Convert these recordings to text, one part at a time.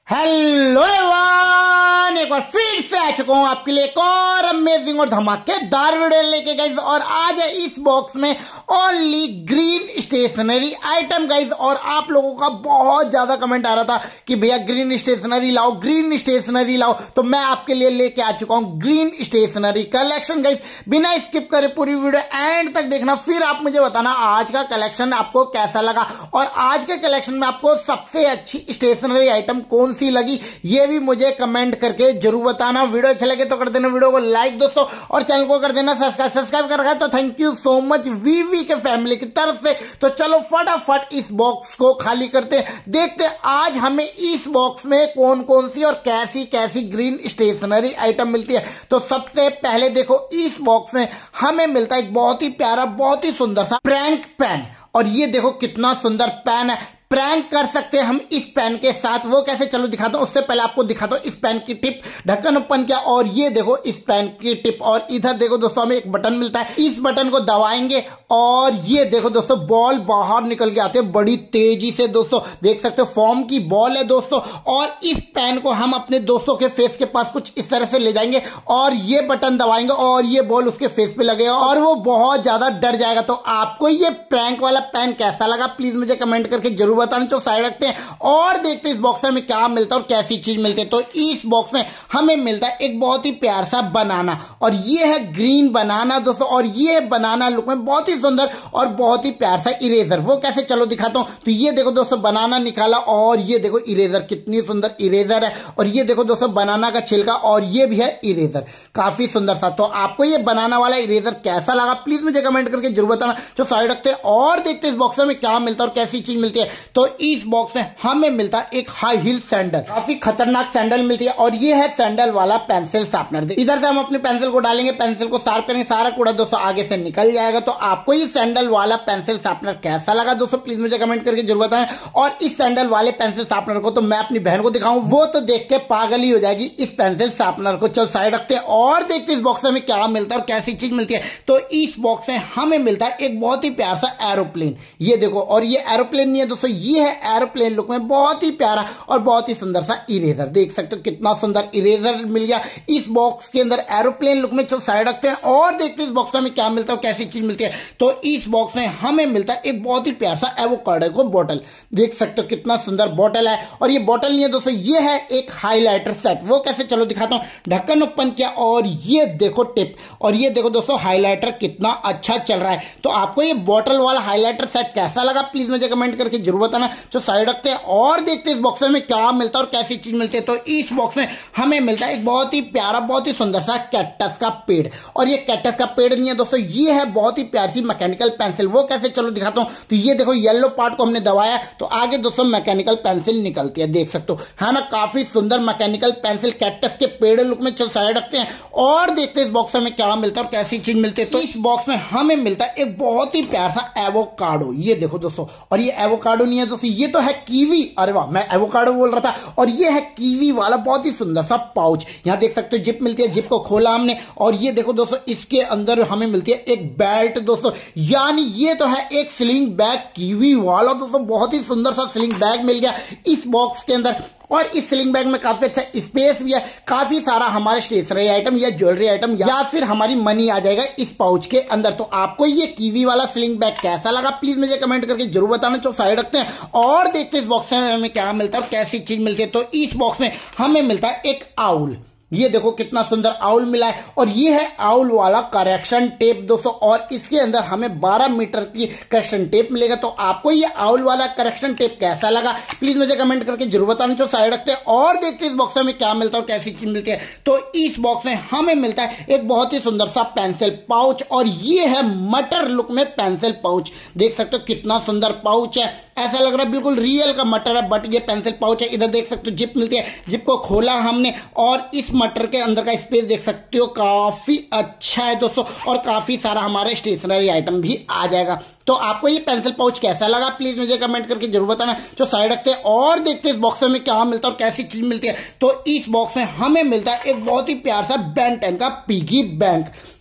Hello everyone, एक बार फिर से आ चुका हूं आपके लिए एक और अमेजिंग और धमाकेदार वीडियो लेके गाइज। और आज है इस बॉक्स में only green stationery item guys. और आप लोगों का बहुत ज्यादा कमेंट आ रहा था कि भैया ग्रीन स्टेशनरी लाओ, ग्रीन स्टेशनरी लाओ, तो मैं आपके लिए लेके आ चुका हूं ग्रीन स्टेशनरी कलेक्शन गाइज। बिना स्किप करे पूरी वीडियो एंड तक देखना, फिर आप मुझे बताना आज का कलेक्शन आपको कैसा लगा और आज के कलेक्शन में आपको सबसे अच्छी स्टेशनरी आइटम कौन सी लगी, ये भी मुझे कमेंट करके जरूर बताना। वीडियो अच्छा लगे तो कर देना वीडियो को लाइक दोस्तों, और चैनल को कर देना सब्सक्राइब कर रखा है तो thank you so much VV के फैमिली की तरफ से। तो चलो फटाफट इस बॉक्स को खाली करते हैं, देखते हैं आज हमें इस बॉक्स में कौन कौन सी और कैसी कैसी ग्रीन स्टेशनरी आइटम मिलती है। तो सबसे पहले देखो, इस बॉक्स में हमें मिलता है एक बहुत ही प्यारा, बहुत ही सुंदर सा प्रैंक पेन। और ये देखो कितना सुंदर पेन है, प्रैंक कर सकते हैं हम इस पेन के साथ। वो कैसे, चलो दिखाता हूं। उससे पहले आपको दिखाता हूं इस पेन की टिप, ढक्कन ओपन किया और ये देखो इस पेन की टिप। और इधर देखो दोस्तों हमें एक बटन मिलता है, इस बटन को दबाएंगे और ये देखो दोस्तों बॉल बाहर निकल के आते हैं बड़ी तेजी से दोस्तों, देख सकते हो फॉर्म की बॉल है दोस्तों। और इस पेन को हम अपने दोस्तों के फेस के पास कुछ इस तरह से ले जाएंगे और ये बटन दबाएंगे और ये बॉल उसके फेस पे लगेगा और वो बहुत ज्यादा डर जाएगा। तो आपको ये प्रैंक वाला पेन कैसा लगा प्लीज मुझे कमेंट करके जरूर बताना। तो साइड रखते हैं और देखते हैं इस बॉक्स में क्या मिलता है और कैसी चीज मिलती है। तो इस बॉक्स में हमें मिलता है एक बहुत ही प्यार सा बनाना, और ये है ग्रीन बनाना दोस्तों। और ये बनाना लुक में बहुत ही सुंदर और बहुत ही प्यार सा इरेजर। वो कैसे, चलो दिखाता हूं। तो ये देखो दोस्तों बनाना निकाला और ये देखो इरेजर, कितनी सुंदर इरेजर है। और ये देखो दोस्तों बनाना का छिलका और ये भी है इरेजर, काफी सुंदर सा। तो आपको ये बनाना वाला इरेजर कैसा लगा प्लीज मुझे कमेंट करके जरूर बताना। तो साइड रखते हैं और देखते हैं इस बॉक्स में क्या मिलता है और कैसी चीज मिलती है। तो इस बॉक्स में हमें मिलता है एक हाई हील सैंडल, काफी खतरनाक सैंडल मिलती है। और ये है सैंडल वाला पेंसिल शार्पनर। इधर से हम अपने पेंसिल को डालेंगे, पेंसिल को शार्प करेंगे, सारा कूड़ा दोस्तों आगे से निकल जाएगा। तो आपको ये सैंडल वाला पेंसिल शार्पनर कैसा लगा दोस्तों प्लीज मुझे कमेंट करके जरूर बताएं। और इस सैंडल वाले पेंसिल शार्पनर को तो मैं अपनी बहन को दिखाऊं, वो तो देख के पागल ही हो जाएगी इस पेंसिल शार्पनर को। चल साइड रखते हैं और देखते हैं इस बॉक्स में क्या मिलता है और कैसी चीज मिलती है। तो इस बॉक्स में हमें मिलता है एक बहुत ही प्यार सा एरोप्लेन, ये देखो। और ये एरोप्लेन नहीं है दोस्तों, ये है एरोप्लेन लुक में बहुत ही प्यारा और बहुत ही सुंदर सा इरेजर। देख सकते हो कितना सुंदर इरेजर मिल गया इस बॉक्स के अंदर एरोप्लेन लुक में। चलो साइड रखते हैं और देखते हैं इस बॉक्स में क्या मिलता है और कैसी चीज मिलती है। तो इस बॉक्स में हमें मिलता है एक बहुत ही प्यारा सा एवोकाडो को बॉटल, देख सकते हो कितना सुंदर बॉटल है। और ये बॉटल नहीं है दोस्तों, ये है एक हाईलाइटर सेट। वो कैसे, चलो दिखाता हूं। ढक्कन ओपन किया और ये देखो टिप, और ये देखो दोस्तों हाईलाइटर कितना अच्छा चल रहा है। तो आपको ये बॉटल वाला हाईलाइटर सेट कैसा लगा प्लीज मुझे कमेंट करके जरूर बताना। तो साइड रखते हैं और देखते हैं इस बॉक्स में क्या मिलता है और कैसी चीज मिलती है। तो इस बॉक्स में हमें मिलता है एक बहुत ही प्यारा, बहुत ही सुंदर सा कैक्टस का पेड़। और ये कैक्टस का पेड़ नहीं है दोस्तों, ये है बहुत ही प्यारी सी मैकेनिकल पेंसिल। वो कैसे, चलो दिखाता हूं। तो ये देखो येलो पार्ट को हमने दबाया तो आगे दोस्तों मैकेनिकल पेंसिल निकलती है, देख सकते हो है ना, काफी सुंदर मैकेनिकल पेंसिल कैक्टस के पेड़ लुक में। चल साइड रखते हैं और देखते हैं इस बॉक्स में क्या मिलता है और कैसी चीज मिलती है। तो इस बॉक्स में हमें मिलता है एक बहुत ही प्यारा सा एवोकाडो, ये देखो दोस्तों। और ये एवोकाडो नहीं है दोस्तों, ये तो है कीवी। अरे वाह, मैं एवोकाडो बोल रहा था। और ये है कीवी वाला बहुत ही सुंदर सा पाउच, यहां देख सकते हो जिप मिलती है, जिप को खोला हमने और ये देखो दोस्तों इसके अंदर हमें मिलती है एक बेल्ट दोस्तों, यानी ये तो है एक स्लिंग बैग कीवी वाला दोस्तों। बहुत ही सुंदर सा स्लिंग बैग मिल गया इस बॉक्स के अंदर। और इस स्लिंग बैग में काफी अच्छा स्पेस भी है, काफी सारा हमारे स्टेशनरी आइटम या ज्वेलरी आइटम या फिर हमारी मनी आ जाएगा इस पाउच के अंदर। तो आपको ये कीवी वाला स्लिंग बैग कैसा लगा प्लीज मुझे कमेंट करके जरूर बताना। तो साइड रखते हैं और देखते हैं इस बॉक्स में हमें क्या मिलता है और कैसी चीज मिलती है। तो इस बॉक्स में हमें मिलता है एक आउल, ये देखो कितना सुंदर आउल मिला है। और ये है आउल वाला करेक्शन टेप दोस्तों, और इसके अंदर हमें 12 मीटर की करेक्शन टेप मिलेगा। तो आपको ये आउल वाला करेक्शन टेप कैसा लगा प्लीज मुझे कमेंट करके जरूर बताना। तो साइड रखते हैं और देखते हैं इस बॉक्स में क्या मिलता है और कैसी चीज मिलती है। तो इस बॉक्स में हमें मिलता है एक बहुत ही सुंदर सा पेंसिल पाउच, और ये है मटर लुक में पेंसिल पाउच, देख सकते हो कितना सुंदर पाउच है, ऐसा लग रहा है बिल्कुल रियल का मटर है बट ये पेंसिल पाउच है। इधर देख सकते हो जिप मिलती है, जिप को खोला हमने और इस मटर के अंदर का स्पेस देख सकते हो काफी अच्छा है दोस्तों, और काफी सारा हमारे स्टेशनरी आइटम भी आ जाएगा। तो आपको ये पेंसिल पाउच कैसा लगा प्लीज मुझे कमेंट करके जरूर बताना। तो साइड रखते हैं और देखते हैं इस बॉक्स में क्या मिलता है और कैसी चीज मिलती है। तो इस बॉक्स में हमें मिलता है एक बहुत ही प्यार सा बेन 10 का पिगी बैंक,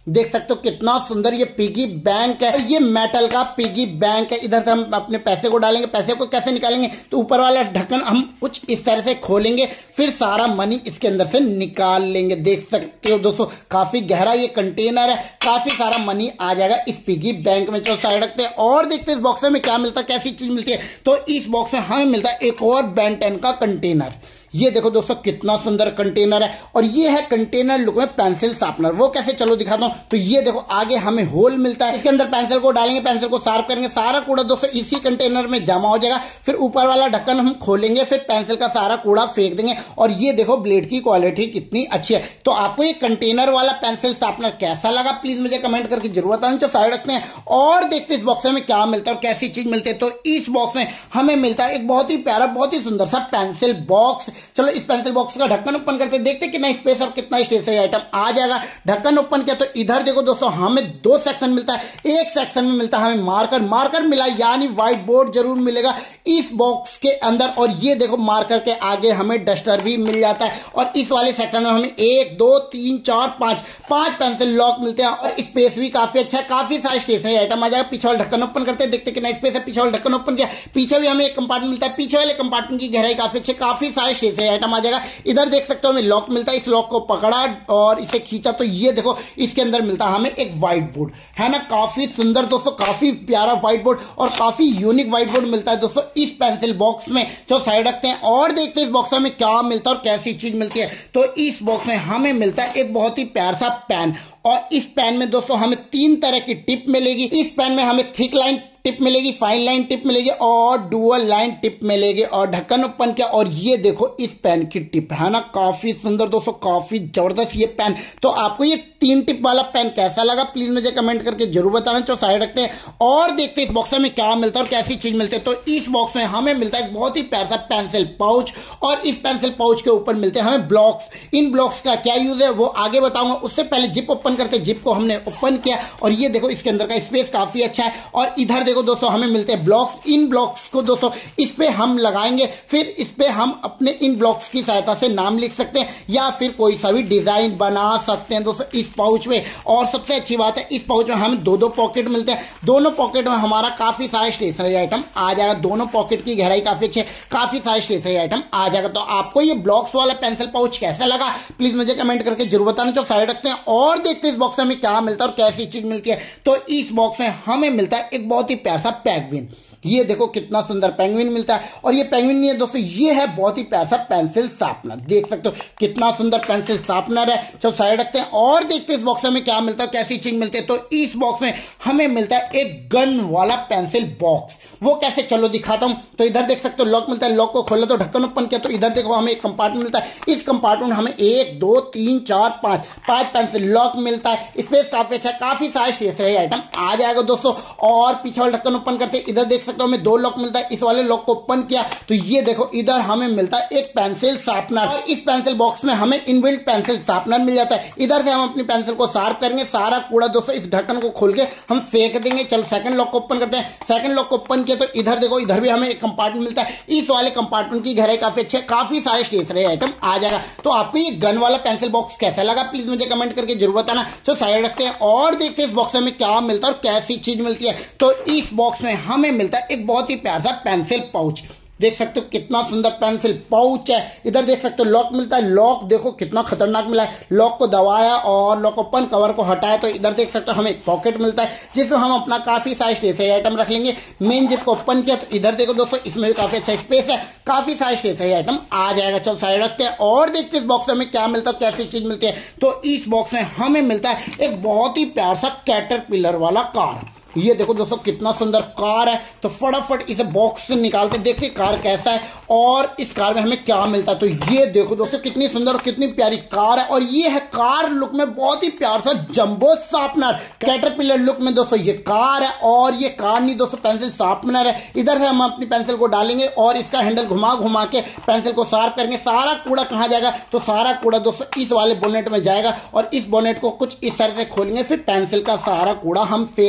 देख सकते हो कितना सुंदर ये पिगी बैंक है। ये मेटल का पिगी बैंक है। इधर से हम अपने पैसे को डालेंगे। पैसे को कैसे निकालेंगे, तो ऊपर वाला ढक्कन हम कुछ इस तरह से खोलेंगे, फिर सारा मनी इसके अंदर से निकाल लेंगे। देख सकते हो दोस्तों काफी गहरा ये कंटेनर है, काफी सारा मनी आ जाएगा इस पिगी बैंक में। चलो साइड रखते हैं और देखते हैं इस बॉक्स में क्या मिलता है, कैसी चीज मिलती है। तो इस बॉक्स में हमें मिलता है एक और बेन 10 का कंटेनर। ये देखो दोस्तों कितना सुंदर कंटेनर है, और ये है कंटेनर लुक में पेंसिल शार्पनर। वो कैसे, चलो दिखाता हूं। तो ये देखो आगे हमें होल मिलता है, इसके अंदर पेंसिल को डालेंगे, पेंसिल को शार्प करेंगे, सारा कूड़ा दोस्तों इसी कंटेनर में जमा हो जाएगा। फिर ऊपर वाला ढक्कन हम खोलेंगे, फिर पेंसिल का सारा कूड़ा फेंक देंगे। और ये देखो ब्लेड की क्वालिटी कितनी अच्छी है। तो आपको ये कंटेनर वाला पेंसिल शार्पनर कैसा लगा, प्लीज मुझे कमेंट करके जरूर बताना। तो साइड रखते हैं और देखते हैं इस बॉक्स में क्या मिलता है और कैसी चीज मिलती है। तो इस बॉक्स में हमें मिलता है एक बहुत ही प्यारा, बहुत ही सुंदर सा पेंसिल बॉक्स। चलो इस पेंसिल बॉक्स का ढक्कन ओपन करके देखते हैं कितना स्पेस और कितना स्टेशनरी आइटम आ जाएगा। ढक्कन ओपन किया तो इधर देखो दोस्तों हमें 2 सेक्शन मिलता है। एक सेक्शन में मिलता है हमें मार्कर मिला, यानी व्हाइट बोर्ड जरूर मिलेगा इस बॉक्स के अंदर। और ये देखो मार्कर के आगे हमें डस्टर भी मिल जाता है। और इस वाले सेक्शन में हमें 1 2 3 4 5 पेंसिल लॉक मिलते हैं, और स्पेस भी काफी अच्छा है, काफी सारे स्टेशनरी आइटम आ जाएगा। पीछे वाला ढक्कन ओपन करते हैं, देखते कितना स्पेस है। पीछे वाला ढक्कन ओपन किया, पीछे भी हमें एक कंपार्टमेंट मिलता है। पीछे वाले कंपार्टमेंट की गहराई काफी अच्छी, काफी सारे स्टेशनरी आइटम आ जाएगा। इधर देख सकते हो हमें लॉक मिलता है, इस लॉक को पकड़ा और इसे खींचा तो ये देखो इसके अंदर मिलता है हमें एक व्हाइट बोर्ड, है ना। काफी सुंदर दोस्तों, काफी प्यारा व्हाइट बोर्ड और काफी यूनिक व्हाइट बोर्ड मिलता है दोस्तों इस पेंसिल बॉक्स में। जो साइड रखते हैं और देखते हैं इस बॉक्स में क्या मिलता है और कैसी चीज मिलती है। तो इस बॉक्स में हमें मिलता है एक बहुत ही प्यारा सा पेन, और इस पेन में दोस्तों हमें 3 तरह की टिप मिलेगी। इस पेन में हमें थिक लाइन टिप मिलेगी, फाइन लाइन टिप मिलेगी और डुअल लाइन टिप मिलेगी। और ढक्कन ओपन किया और ये देखो इस पेन की टिप, है ना, काफी सुंदर दोस्तों, काफी जबरदस्त ये पेन। तो आपको ये 3 टिप वाला पेन कैसा लगा, प्लीज मुझे कमेंट करके जरूर बताना। तो साइड रखते हैं और देखते हैं इस बॉक्स में क्या मिलता है और कैसी चीज मिलती है। तो इस बॉक्स में हमें मिलता है एक बहुत ही प्यारा सा पेंसिल पाउच, और इस पेंसिल पाउच के ऊपर मिलते हैं हमें ब्लॉक्स। इन ब्लॉक्स का क्या यूज है वो आगे बताऊंगा, उससे पहले जिप ओपन करते। जिप को हमने ओपन किया और ये देखो इसके अंदर का स्पेस काफी अच्छा है। और इधर देखो दोस्तों हमें मिलते हैं ब्लॉक्स। इन ब्लॉक्स को दोस्तों इस पे हम लगाएंगे, फिर इस पे हम अपने इन ब्लॉक्स की सहायता से नाम लिख सकते हैं या फिर कोई सा भी डिजाइन बना सकते हैं दोस्तों इस पाउच में। और सबसे अच्छी बात है इस पाउच में हमें 2 पॉकेट मिलते हैं। दोनों पॉकेट में हमारा काफी सारे स्टेशनरी आइटम आ जाएगा। दोनों पॉकेट की गहराई काफी अच्छी है, काफी सारे स्टेशनरी आइटम आ जाएगा। तो आपको ये ब्लॉक्स वाला पेंसिल पाउच कैसा लगा, प्लीज मुझे कमेंट करके जरूर बताना। तो साइड रखते हैं और देखते हैं इस बॉक्स में क्या मिलता है और कैसी चीज मिलती है। तो इस बॉक्स में हमें मिलता है एक बहुत ही प्यारा सा पेंगुइन। ये देखो कितना सुंदर पेंगुइन मिलता है, और ये पेंगुइन नहीं है दोस्तों, ये है बहुत ही प्यारा सा पेंसिल शार्पनर। देख सकते हो कितना सुंदर पेंसिल शार्पनर है। चलो साइड रखते हैं और देखते हैं इस बॉक्स में क्या मिलता है, कैसी चीज मिलती है। तो इस बॉक्स में हमें मिलता है एक गन वाला पेंसिल बॉक्स। वो कैसे, चलो दिखाता हूं। तो इधर देख सकते हो लॉक मिलता है, लॉक को खोला तो ढक्कन ओपन किया तो इधर देखो हमें एक कंपार्टमेंट मिलता है। इस कंपार्टमेंट हमें 1 2 3 4 5 पेंसिल लॉक मिलता है। स्पेस काफी अच्छा है, काफी सारे स्टेशनरी आइटम आ जाएगा दोस्तों। और पीछे वाला ढक्कन ओपन करते इधर देख सकते हो हमें 2 लॉक मिलता है। इस वाले लॉक को ओपन किया तो ये देखो इधर हमें मिलता है एक पेंसिल शार्पनर, और इस पेंसिल बॉक्स में हमें इनबिल्ट पेंसिल शार्पनर मिल जाता है। इधर से हम अपनी पेंसिल को शार्प करेंगे, सारा कूड़ा दोस्तों इस ढक्कन को खोल के हम फेंक देंगे। चलो सेकंड लॉक को ओपन करते हैं। सेकंड लॉक को ओपन किया तो इधर देखो इधर भी हमें एक कंपार्टमेंट मिलता है। इस वाले कंपार्टमेंट की गहराई काफी अच्छी है, काफी सारे स्टेशनरी आइटम आ जाएगा। तो आपको ये गन वाला पेंसिल बॉक्स कैसा लगा, प्लीज मुझे कमेंट करके जरूर बताना। तो साइड रखते हैं और देखते हैं इस बॉक्स में क्या मिलता है और कैसी चीज मिलती है। तो इस बॉक्स में हमें मिलता है एक बहुत ही प्यारा सा पेंसिल पाउच। देख सकते हो कितना सुंदर पेंसिल पाउच है। इधर देख सकते हो लॉक मिलता है। लॉक देखो कितना खतरनाक मिला है। लॉक को दबाया और लॉक ओपन, कवर को हटाया तो इधर देख सकते हो हमें एक पॉकेट मिलता है जिसमें हम अपना काफी सारे स्टेशनरी आइटम रख लेंगे। मेन जिप को ओपन किया तो इधर देखो दोस्तों इसमें भी काफी अच्छा स्पेस है, काफी सारे स्टेशनरी आइटम आ जाएगा। चलो साइड रखते हैं और देखते हैं इस बॉक्स में क्या मिलता है, कैसी चीज मिलती है। तो इस बॉक्स में हमें मिलता है एक बहुत ही प्यारा सा कैटरपिलर वाला कार। ये देखो दोस्तों कितना सुंदर कार है। तो फटाफट इसे बॉक्स से निकालते देखिए कार कैसा है और इस कार में हमें क्या मिलता है। तो ये देखो दोस्तों कितनी सुंदर और कितनी प्यारी कार है, और ये है कार लुक में बहुत ही प्यार सा जंबो शार्पनर। कैटरपिलर लुक में दोस्तों ये कार है, और ये कार नहीं दोस्तों पेंसिल शार्पनर है। इधर से हम अपनी पेंसिल को डालेंगे और इसका हैंडल घुमा घुमा के पेंसिल को शार्प करेंगे। सारा कूड़ा कहाँ जाएगा, तो सारा कूड़ा दोस्तों इस वाले बोनेट में जाएगा, और इस बोनेट को कुछ इस तरह से खोलेंगे, फिर पेंसिल का सारा कूड़ा हम फेंक देंगे।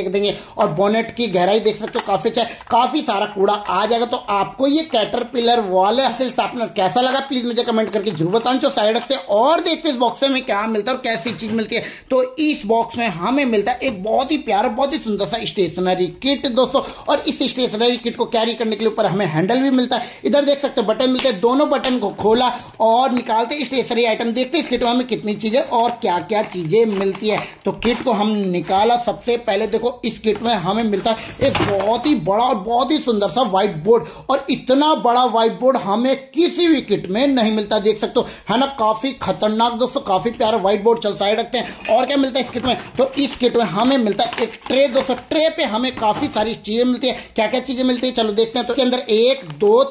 और बोनेट की गहराई देख सकते हो काफी अच्छा है, काफी सारा कूड़ा आ जाएगा। तो आपको ये कैटरपिलर वाले पेंसिल शार्पनर कैसा लगा प्लीज मुझे कमेंट करके जरूर बताना। जो साइड रखते हैं और देखते हैं इस बॉक्स में क्या मिलता है और कैसी चीज मिलती है। तो इस बॉक्स में हमें मिलता है एक बहुत ही प्यारा बहुत ही सुंदर सा स्टेशनरी किट दोस्तों, और इस स्टेशनरी किट को कैरी करने के लिए ऊपर हमें हैंडल भी मिलता है। इधर देख सकते हो बटन मिलते हैं, दोनों बटन को खोला और निकालते स्टेशनरी आइटम, देखते हैं इस किट में हमें कितनी चीजें और क्या क्या चीजें मिलती है। तो किट को हम निकाला, सबसे पहले देखो इस किट में हमें मिलता है एक बहुत ही बड़ा और बहुत ही सुंदर सा व्हाइट बोर्ड, और इतना बड़ा व्हाइट बोर्ड हमें किसी भी किट में नहीं मिलता, देख सकते हो है ना, काफी खतरनाक दोस्तों, काफी प्यारा व्हाइट बोर्ड। चल साइड रखते हैं और क्या मिलता है इस किट में। तो इस किट में हमें मिलता है एक ट्रे दोस्तों, ट्रे पे हमें काफी सारी चीजें मिलती है। क्या क्या चीजें मिलती है चलो देखते हैं। तो इसके अंदर 1 2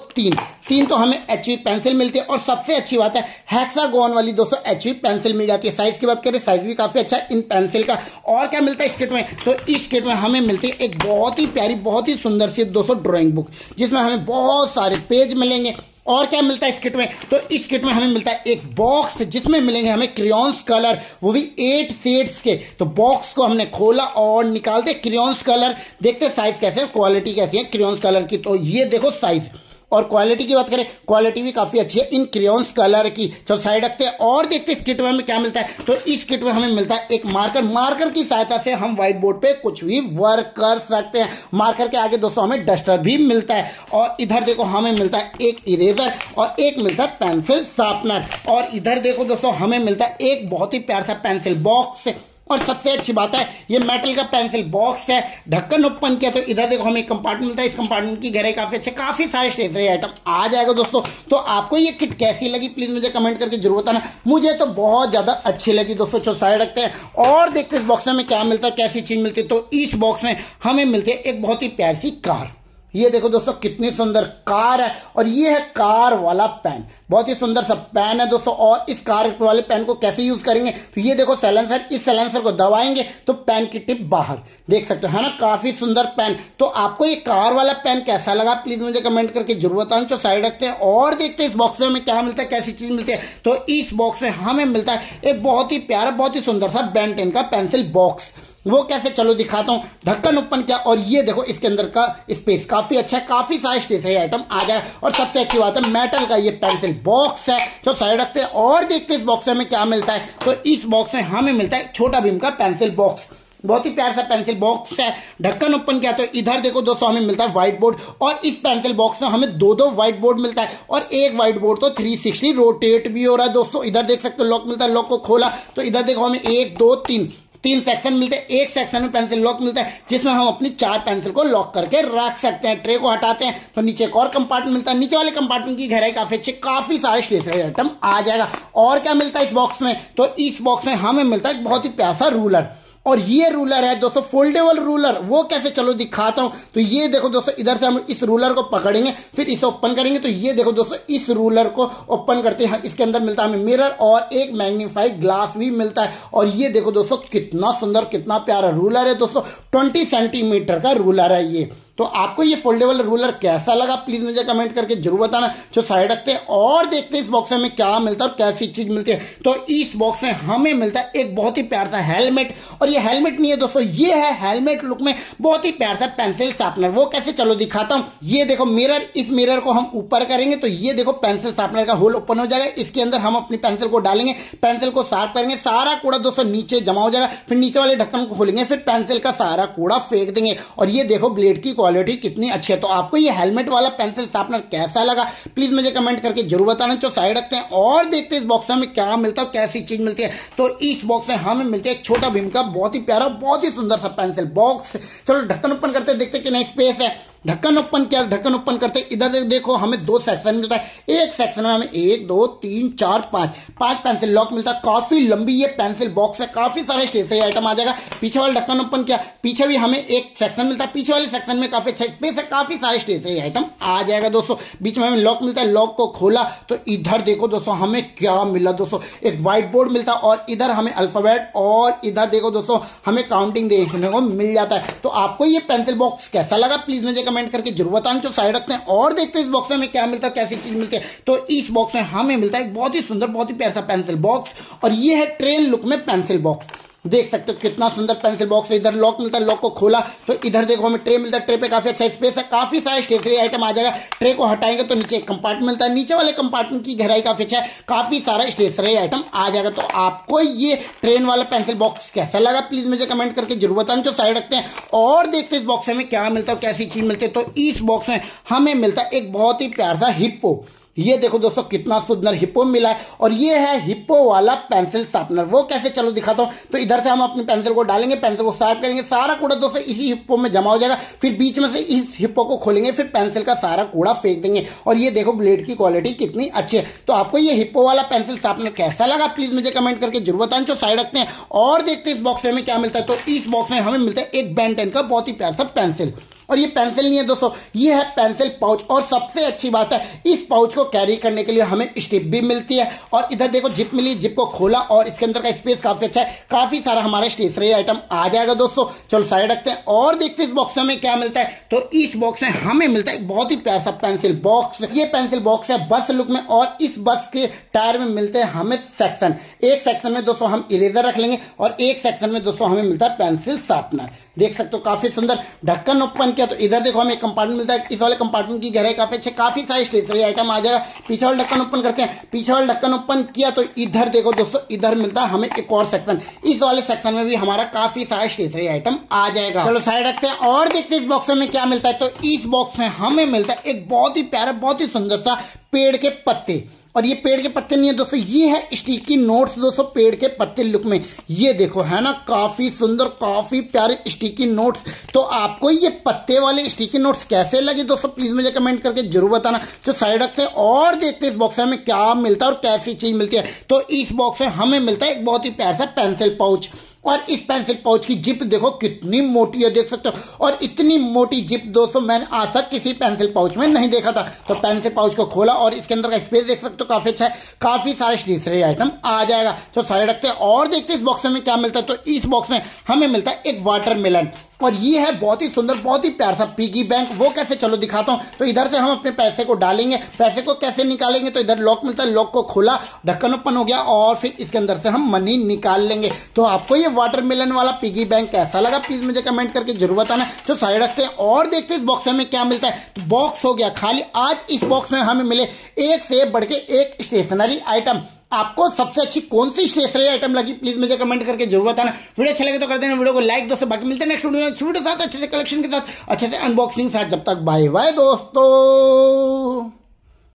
3 तो हमें HB पेंसिल मिलती है, और सबसे अच्छी बात है हेक्सागोन वाली दोस्तों HB पेंसिल मिल जाती है। साइज की बात करें साइज भी काफी अच्छा है इन पेंसिल का। और क्या मिलता है इस किट में, तो इस किट में हमें मिलती है एक बहुत ही प्यारी बहुत ही सुंदर सी दोस्तों ड्राइंग बुक, जिसमें हमें बहुत सारे पेज मिलेंगे। और क्या मिलता है इस किट में, तो इस किट में हमें मिलता है एक बॉक्स जिसमें मिलेंगे हमें क्रेयॉन्स कलर, वो भी 8 शेड्स के। तो बॉक्स को हमने खोला और निकालते क्रेयॉन्स कलर, देखते साइज कैसे है, क्वालिटी कैसी है क्रेयॉन्स कलर की। तो ये देखो साइज, और क्वालिटी की बात करें क्वालिटी भी काफी अच्छी है इन क्रेयॉन्स कलर की। तो साइड रखते हैं और देखते हैं इस किट में हमें क्या मिलता है। तो इस किट में हमें मिलता है एक मार्कर, मार्कर की सहायता से हम व्हाइट बोर्ड पे कुछ भी वर्क कर सकते हैं। मार्कर के आगे दोस्तों हमें डस्टर भी मिलता है, और इधर देखो हमें मिलता है एक इरेजर और एक मिलता है पेंसिल शार्पनर। और इधर देखो दोस्तों हमें मिलता है एक बहुत ही प्यारा सा पेंसिल बॉक्स, और सबसे अच्छी बात है ये मेटल का पेंसिल बॉक्स है। ढक्कन ओपन किया तो इधर देखो हमें एक कंपार्टमेंट मिलता है, इस कंपार्टमेंट की गहराई काफी अच्छी, काफी सारे स्टेशनरी आइटम आ जाएगा दोस्तों। तो आपको ये किट कैसी लगी प्लीज मुझे कमेंट करके जरूर बताना। मुझे तो बहुत ज्यादा अच्छी लगी दोस्तों। चलो साइड रखते हैं और देखते हैं इस बॉक्स में क्या मिलता है, कैसी चीज मिलती है। तो इस बॉक्स में हमें मिलती है एक बहुत ही प्यारी सी कार। ये देखो दोस्तों कितनी सुंदर कार है, और ये है कार वाला पेन, बहुत ही सुंदर सा पेन है दोस्तों। और इस कार वाले पेन को कैसे यूज करेंगे, तो ये देखो साइलेंसर, इस साइलेंसर को दबाएंगे तो पेन की टिप बाहर, देख सकते हो है ना, काफी सुंदर पेन। तो आपको ये कार वाला पेन कैसा लगा प्लीज मुझे कमेंट करके जरूर बताएं। तो साइड रखते हैं और देखते हैं इस बॉक्स में हमें क्या मिलता है, कैसी चीज मिलती है। तो इस बॉक्स में हमें मिलता है एक बहुत ही प्यारा बहुत ही सुंदर सा बेन 10 का पेंसिल बॉक्स। वो कैसे चलो दिखाता हूं। ढक्कन ओपन किया और ये देखो इसके अंदर का स्पेस काफी अच्छा है, काफी सारे स्टेशनरी आइटम आ जाए। और सबसे अच्छी बात है मेटल का ये पेंसिल बॉक्स है। तो साइड रखते हैं और देखते हैं इस बॉक्स में हमें क्या मिलता है। तो इस बॉक्स में हमें मिलता है छोटा भीम का पेंसिल बॉक्स, बहुत ही प्यारा सा पेंसिल बॉक्स है। ढक्कन ओपन किया तो इधर देखो दोस्तों हमें मिलता है व्हाइट बोर्ड, और इस पेंसिल बॉक्स में हमें दो व्हाइट बोर्ड मिलता है, और एक व्हाइट बोर्ड तो 360 रोटेट भी हो रहा है दोस्तों। इधर देख सकते हो लॉक मिलता है, लॉक को खोला तो इधर देखो हमें 1 2 3 सेक्शन मिलते हैं। एक सेक्शन में पेंसिल लॉक मिलता है जिसमें हम अपनी 4 पेंसिल को लॉक करके रख सकते हैं। ट्रे को हटाते हैं तो नीचे एक और कंपार्टमेंट मिलता है, नीचे वाले कंपार्टमेंट की गहराई काफी अच्छी, काफी सारे स्टेशनरी आइटम आ जाएगा। और क्या मिलता है इस बॉक्स में, तो इस बॉक्स में हमें मिलता है बहुत ही प्यारा सा रूलर, और ये रूलर है दोस्तों फोल्डेबल रूलर। वो कैसे चलो दिखाता हूं। तो ये देखो दोस्तों इधर से हम इस रूलर को पकड़ेंगे फिर इसे ओपन करेंगे। तो ये देखो दोस्तों इस रूलर को ओपन करते हैं, इसके अंदर मिलता है हमें मिरर और एक मैग्नीफाइड ग्लास भी मिलता है। और ये देखो दोस्तों कितना सुंदर कितना प्यारा रूलर है दोस्तों, 20 सेंटीमीटर का रूलर है ये। तो आपको ये फोल्डेबल रूलर कैसा लगा प्लीज मुझे कमेंट करके जरूर बताना। जो साइड रखते हैं और देखते हैं इस बॉक्स में क्या मिलता है और कैसी चीज मिलती है। तो इस बॉक्स में हमें मिलता है एक बहुत ही प्यारा सा हेलमेट, और ये हेलमेट नहीं है दोस्तों, ये है हेलमेट लुक में बहुत ही प्यारा सा पेंसिल शार्पनर। वो कैसे चलो दिखाता हूं। ये देखो मिरर, इस मिरर को हम ऊपर करेंगे तो ये देखो पेंसिल शार्पनर का होल ओपन हो जाएगा। इसके अंदर हम अपनी पेंसिल को डालेंगे, पेंसिल को शार्प करेंगे, सारा कूड़ा दोस्तों नीचे जमा हो जाएगा। फिर नीचे वाले ढक्कन को खोलेंगे, फिर पेंसिल का सारा कूड़ा फेंक देंगे। और ये देखो ब्लेड की क्वालिटी कितनी अच्छी है। तो आपको ये हेलमेट वाला पेंसिल शार्पनर कैसा लगा प्लीज मुझे कमेंट करके जरूर बताना। तो साइड रखते हैं और देखते हैं इस बॉक्स में क्या मिलता है, कैसी चीज मिलती है। तो इस बॉक्स में हमें मिलती है एक छोटा भीम का बहुत ही प्यारा बहुत ही सुंदर सा पेंसिल बॉक्स। चलो ढक्कन ओपन करते हैं, देखते हैं कि नहीं स्पेस है। ढक्कन ओपन किया, ढक्कन ओपन करते इधर देखो हमें 2 सेक्शन मिलता है। एक सेक्शन में हमें 1 2 3 4 5 पेंसिल लॉक मिलता है। काफी लंबी ये पेंसिल बॉक्स है, काफी सारे स्टेशनरी आइटम आ जाएगा। पीछे वाले ढक्कन ओपन किया, पीछे भी हमें एक सेक्शन मिलता है। पीछे वाले सेक्शन में काफी अच्छा स्पेस है, काफी सारे स्टेशनरी आइटम आ जाएगा दोस्तों। बीच में हमें लॉक मिलता है, लॉक को खोला तो इधर देखो दोस्तों हमें क्या मिला दोस्तों, एक व्हाइट बोर्ड मिलता है और इधर हमें अल्फाबेट और इधर देखो दोस्तों हमें काउंटिंग देखने को मिल जाता है। तो आपको ये पेंसिल बॉक्स कैसा लगा प्लीज मुझे कमेंट करके जरूर बताना। जो साइड रखते हैं और देखते हैं इस बॉक्स में क्या मिलता है, कैसी चीज मिलती है। तो इस बॉक्स में हमें मिलता है एक बहुत ही सुंदर बहुत ही प्यारा सा पेंसिल बॉक्स, और ये है ट्रेन लुक में पेंसिल बॉक्स। देख सकते हो कितना सुंदर पेंसिल बॉक्स है। इधर लॉक मिलता है, लॉक को खोला तो इधर देखो हमें ट्रे मिलता है। ट्रे पे काफी अच्छा स्पेस है, काफी सारे स्टेशनरी आइटम आ जाएगा। ट्रे को हटाएंगे तो नीचे एक कंपार्टमेंट मिलता है, नीचे वाले कंपार्टमेंट की गहराई काफी अच्छा है, काफी सारा स्टेशनरी आइटम आ जाएगा। तो आपको ये ट्रेन वाला पेंसिल बॉक्स कैसा लगा प्लीज मुझे कमेंट करके जरूर बताना। जो साइड रखते हैं और देखते हैं इस बॉक्स में क्या मिलता है, कैसी चीज मिलती है। तो इस बॉक्स में हमें मिलता है एक बहुत ही प्यारा सा हिप्पो। ये देखो दोस्तों कितना सुंदर हिप्पो मिला है, और ये है हिप्पो वाला पेंसिल शार्पनर। वो कैसे चलो दिखाता हूं। तो इधर से हम अपनी पेंसिल को डालेंगे, पेंसिल को शार्प करेंगे, सारा कूड़ा दोस्तों इसी हिप्पो में जमा हो जाएगा। फिर बीच में से इस हिप्पो को खोलेंगे, फिर पेंसिल का सारा कूड़ा फेंक देंगे। और ये देखो ब्लेड की क्वालिटी कितनी अच्छी है। तो आपको ये हिप्पो वाला पेंसिल शार्पनर कैसा लगा प्लीज मुझे कमेंट करके जरूर बताएं। जो साइड रखते हैं और देखते हैं इस बॉक्स में क्या मिलता है। तो इस बॉक्स में हमें मिलता है एक बेन 10 का बहुत ही प्यारा सा पेंसिल। और ये पेंसिल नहीं है दोस्तों, ये है पेंसिल पाउच। और सबसे अच्छी बात है इस पाउच को कैरी करने के लिए हमें स्टिप भी मिलती है। और इधर देखो जिप मिली, जिप को खोला और इसके अंदर का स्पेस काफी अच्छा है, काफी सारा हमारा स्टेशनरी आइटम आ जाएगा दोस्तों। चलो साइड रखते हैं और देखते हैं इस बॉक्स में क्या मिलता है। तो इस बॉक्स में हमें मिलता है एक बहुत ही प्यारा सा पेंसिल बॉक्स। ये पेंसिल बॉक्स है बस लुक में, और इस बस के टायर में मिलते हैं हमें सेक्शन। एक सेक्शन में दोस्तों हम इरेजर रख लेंगे और एक सेक्शन में दोस्तों हमें मिलता है पेंसिल शार्पनर। देख सकते हो काफी सुंदर। ढक्कन ओपन किया तो इधर देखो हमें एक कंपार्टमेंट मिलता है। इस वाले कंपार्टमेंट की गहराई काफी अच्छी, काफी सारे स्टेशनरी आइटम आ जाएगा। पीछे वाला ढक्कन ओपन करते हैं, पीछे वाला ढक्कन ओपन किया तो इधर देखो दोस्तों इधर मिलता है हमें एक और सेक्शन। इस वाले सेक्शन में भी हमारा काफी सारा स्टेशनरी आइटम आ जाएगा। चलो साइड रखते हैं और देखते हैं इस बॉक्स में क्या मिलता है। तो इस बॉक्स में हमें मिलता है एक बहुत ही प्यारा, बहुत ही सुंदर सा पेड़ के पत्ते। और ये पेड़ के पत्ते नहीं है दोस्तों, ये है स्टिकी नोट्स दोस्तों, पेड़ के पत्ते लुक में। ये देखो है ना काफी सुंदर, काफी प्यारे स्टिकी नोट्स। तो आपको ये पत्ते वाले स्टिकी नोट्स कैसे लगे दोस्तों प्लीज मुझे कमेंट करके जरूर बताना। जो साइड रखते हैं और देखते हैं इस बॉक्स में हमें क्या मिलता है और कैसी चीज मिलती है। तो इस बॉक्स में हमें मिलता है एक बहुत ही प्यारा सा पेंसिल पाउच। और इस पेंसिल पाउच की जिप देखो कितनी मोटी है, देख सकते हो। और इतनी मोटी जिप दोस्तों मैंने आज तक किसी पेंसिल पाउच में नहीं देखा था। तो पेंसिल पाउच को खोला और इसके अंदर का स्पेस देख सकते हो काफी अच्छा है, काफी सारे स्टेशनरी आइटम आ जाएगा। तो साइड रखते हैं और देखते हैं इस बॉक्स में क्या मिलता है। तो इस बॉक्स में हमें मिलता है एक वाटरमेलन। और ये है बहुत ही सुंदर, बहुत ही प्यारा सा पिगी बैंक। वो कैसे चलो दिखाता हूं। तो इधर से हम अपने पैसे को डालेंगे, पैसे को कैसे निकालेंगे। तो इधर लॉक मिलता है, लॉक को खोला, ढक्कन ओपन हो गया और फिर इसके अंदर से हम मनी निकाल लेंगे। तो आपको ये वाटरमेलन वाला पिगी बैंक कैसा लगा प्लीज मुझे कमेंट करके जरूर बताना। तो साइड रखते हैं और देखते हैं इस बॉक्स में क्या मिलता है। तो बॉक्स हो गया खाली। आज इस बॉक्स में हमें मिले एक से बढ़ के एक स्टेशनरी आइटम। आपको सबसे अच्छी कौन सी स्टेशनरी आइटम लगी प्लीज मुझे कमेंट करके जरूर बताना। वीडियो अच्छा लगे तो कर देना वीडियो को लाइक दोस्तों। बाकी मिलते हैं नेक्स्ट वीडियो में अच्छे वीडियो के साथ, अच्छे से कलेक्शन के साथ, अच्छे से अनबॉक्सिंग के साथ। जब तक बाय बाय दोस्तों।